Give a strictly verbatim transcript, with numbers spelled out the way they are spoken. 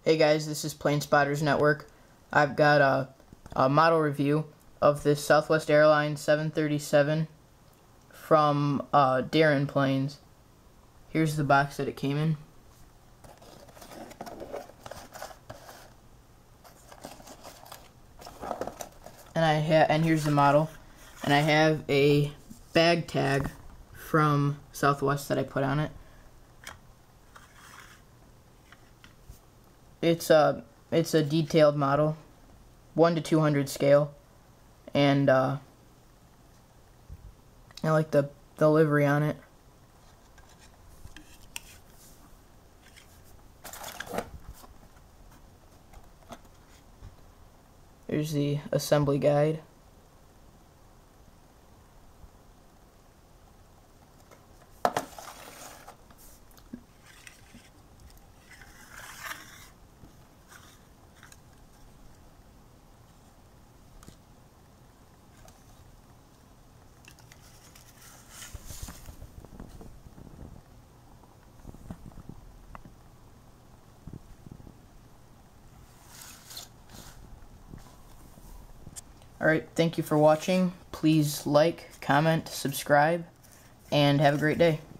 Hey guys, this is Plane Spotters Network. I've got a, a model review of this Southwest Airlines seven thirty-seven from uh, Darren Planes. Here's the box that it came in. And I ha and here's the model. And I have a bag tag from Southwest that I put on it. It's a it's a detailed model, one to two hundred scale, and uh, I like the the livery on it. Here's the assembly guide. Alright, thank you for watching. Please like, comment, subscribe, and have a great day.